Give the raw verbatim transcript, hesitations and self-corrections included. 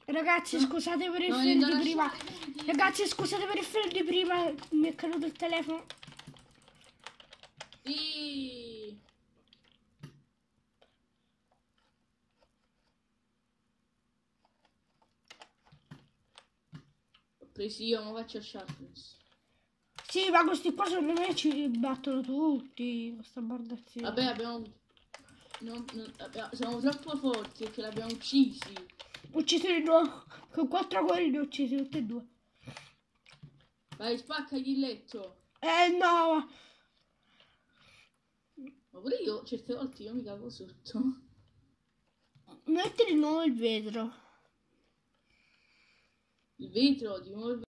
Ragazzi, No. scusate per il No, fail non di prima. lasciare- Ragazzi, scusate per il fail di prima. Mi è caduto il telefono. Sì. Ho preso io, ma faccio sharpness. Sì, ma questi qua secondo me ci battono tutti. Questa bardazione. Vabbè, abbiamo... Non, non, abbiamo- siamo troppo forti perché l'abbiamo uccisi. Uccisi due. Con quattro quelli li ho uccisi tutti e due. Vai, spaccagli il letto. Eh no. Ma pure io, certe volte io mi cago sotto. Metti di nuovo il vetro. Il vetro, di nuovo il